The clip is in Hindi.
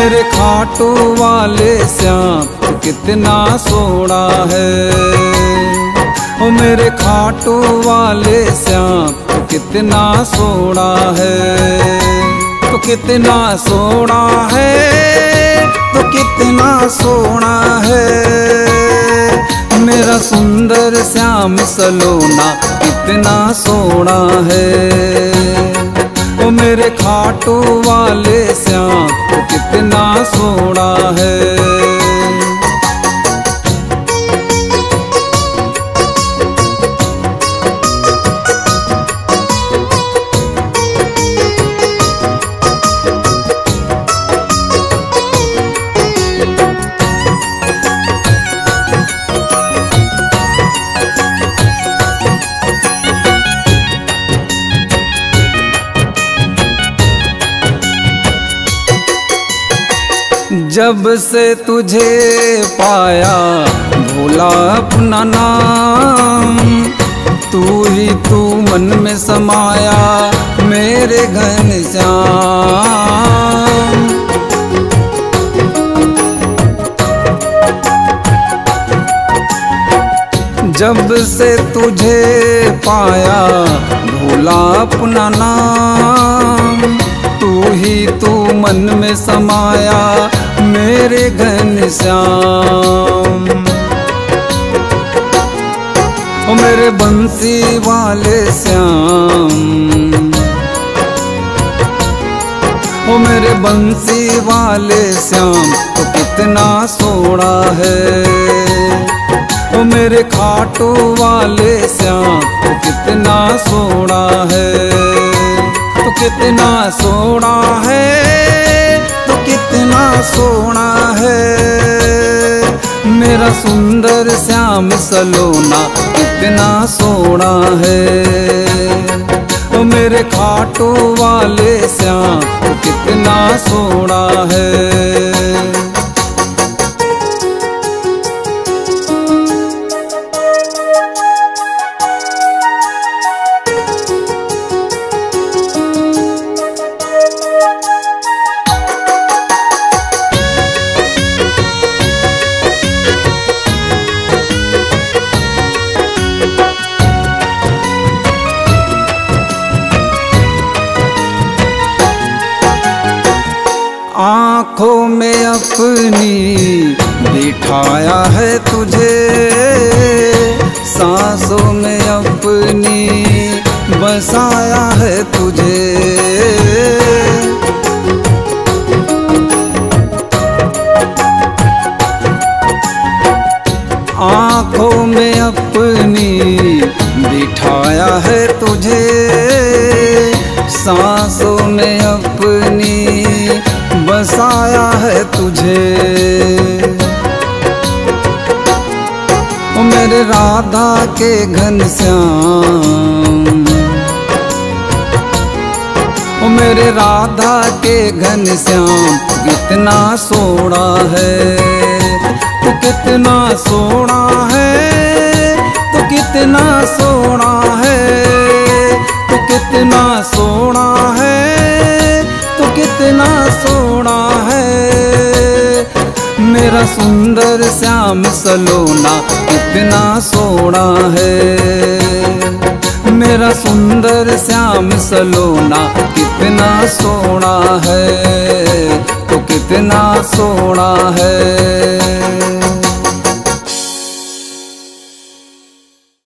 मेरे खाटू वाले श्याम तू कितना सोना है। ओ मेरे खाटू वाले श्याम तू कितना सोना है। तू कितना सोना है, तू कितना सोना है। मेरा सुंदर श्याम सलोना कितना सोना है। ओ मेरे खाटू वाले श्याम तू कितना सोना है। जब से तुझे पाया भूला अपना नाम। तू ही तू मन में समाया मेरे घनश्याम। जब से तुझे पाया भूला अपना नाम। तू ही तू मन में समाया मेरे घनश्याम। ओ मेरे बंसी वाले श्याम। ओ मेरे बंसी वाले श्याम तो कितना सोना है। ओ मेरे खाटू वाले श्याम तो कितना सोना है। तो कितना सोना है, तो कितना सोना है। मेरा सुंदर श्याम सलोना कितना सोना है। ओ मेरे खाटू वाले श्याम तो कितना सोना है। आँखों में अपनी बिठाया है तुझे। सांसों में अपनी बसाया है तुझे। आँखों में अपनी बिठाया है तुझे। सांसों में अपनी बसाया है तुझे। ओ मेरे राधा के घनश्याम। ओ मेरे राधा के घनश्याम कितना सोना है। तू कितना सोना है, तू कितना सोना है। तू कितना सोना है, तू कितना सोना है। मेरा सुंदर श्याम सलोना कितना सोना है। मेरा सुंदर श्याम सलोना कितना सोना है। तो कितना सोना है।